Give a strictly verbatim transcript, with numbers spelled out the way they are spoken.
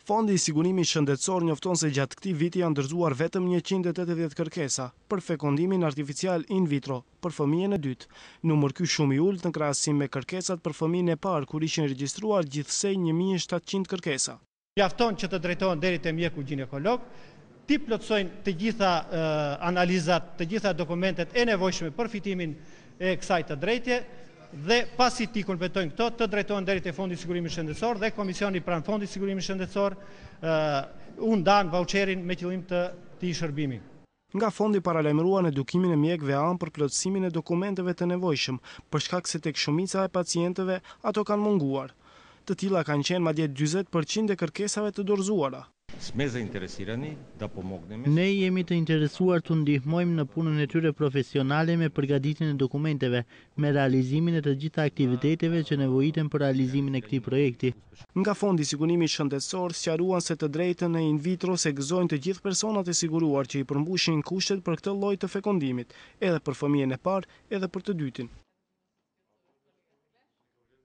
Fondi i sigurimit shëndetësor njofton se gjatë këtij viti janë dorëzuar vetëm njëqind e tetëdhjetë kërkesa për fekondimin artificial in vitro për fëmijën e dytë. Numër ky shumë i ulët në krahasim me kërkesat për fëmijën e parë, kur ishin regjistruar gjithsej një mijë e shtatëqind kërkesa. Mjafton që të drejtohen deri te mjeku ginekolog, ti plotsojnë të gjitha uh, analizat, të gjitha dokumentet e nevojshme për fitimin e kësaj të drejtje, dhe pasi ti kompletojnë këto, të drejtohen deri te Fondi i Sigurimit Shëndetësor dhe komisioni pranë Fondit i Sigurimit Shëndetësor uh, u ndan vauçerin me qëllim të këtij shërbimi. Nga fondi paralajmëruan edukimin e mjekëve anë për plotësimin e dokumenteve të nevojshëm, për shkak se tek shumica e pacientëve ato kanë munguar. Të tilla kanë qenë madje njëzet përqind e kërkesave të dorëzuara. Ne jemi të interesuar të ndihmojmë në punën e tyre profesionale me përgatitjen e dokumenteve, me realizimin e të gjitha aktiviteteve që nevojiten për realizimin e këtij projekti. Nga Fondi i Sigurimit Shëndetësor sqaruan se të drejtën e in vitro se gëzojnë të gjithë personat e siguruar që i përmbushin kushtet për këtë lloj të fekondimit, edhe për fëmijën e parë, edhe për të dytin.